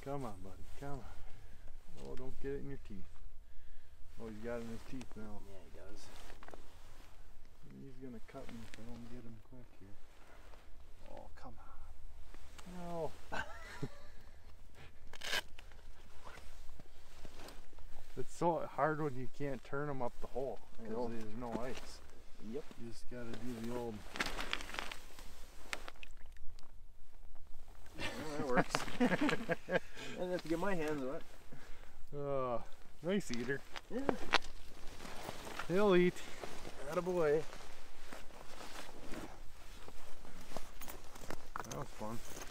Come on, buddy. Come on. Oh, don't get it in your teeth. Oh, he's got it in his teeth now. Yeah, he does. He's gonna cut me if I don't get him quick here. Oh, come on. No. It's so hard when you can't turn them up the hole because there's no ice. Yep. You just gotta do the old. Well, that works. I didn't have to get my hands wet. Nice eater. Yeah. He'll eat. Attaboy. That was fun.